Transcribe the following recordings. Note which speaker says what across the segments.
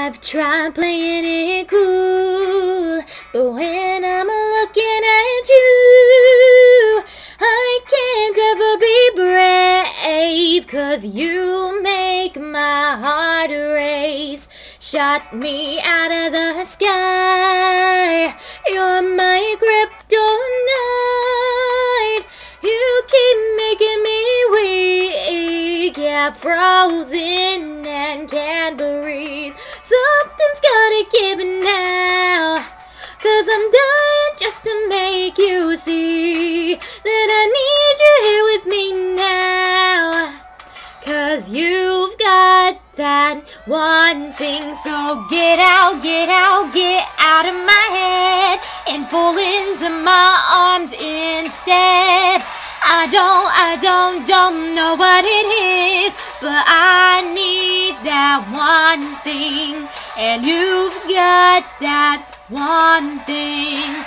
Speaker 1: I've tried playing it cool, but when I'm looking at you, I can't ever be brave, 'cause you make my heart race. Shot me out of the sky, you're my kryptonite. You keep making me weak, yeah, frozen and can't breathe. Something's gotta give now, 'cause I'm dying just to make you see that I need you here with me now. 'Cause you've got that one thing, so get out, get out, get out of my head and fall into my arms instead. I don't know what it is, but I need that one thing, and you've got that one thing.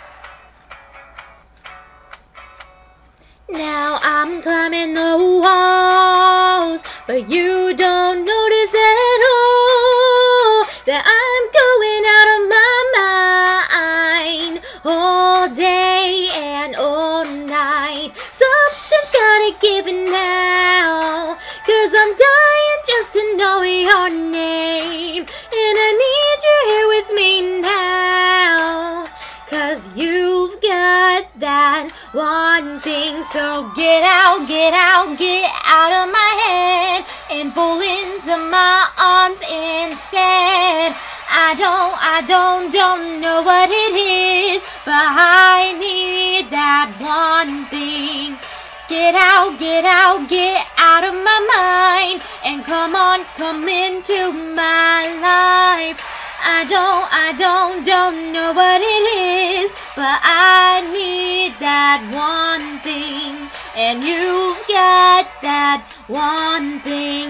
Speaker 1: Now I'm climbing the walls, but you don't notice at all that I'm going out of my mind all day and all night. Something's gotta give now, 'cause I'm dying just to know your name, and I need you here with me now, 'cause you've got that one thing. So get out, get out, get out of my head and fall into my arms instead. I don't know what it is, but I need that one thing. Get out, get out, get out of my mind, and come on, come into my life. I don't know what it is, but I need that one thing, and you've got that one thing.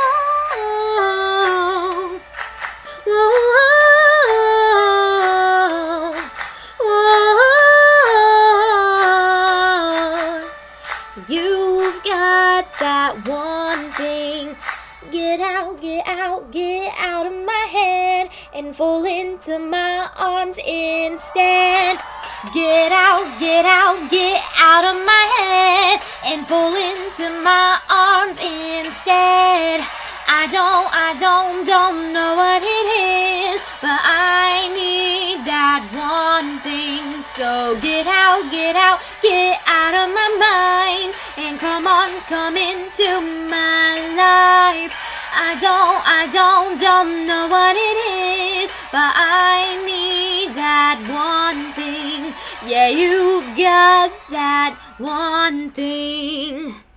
Speaker 1: Oh, oh, oh, oh. You've got that one thing. Get out, get out, get out of my head and fall into my arms instead. Get out, get out, get out of my head and fall into my arms instead. I don't know what it is, but I need that one thing. So get out, get out, get out of my mind, and come on, come into my life. I don't know what it is, but I need that one thing. Yeah, you've got that one thing.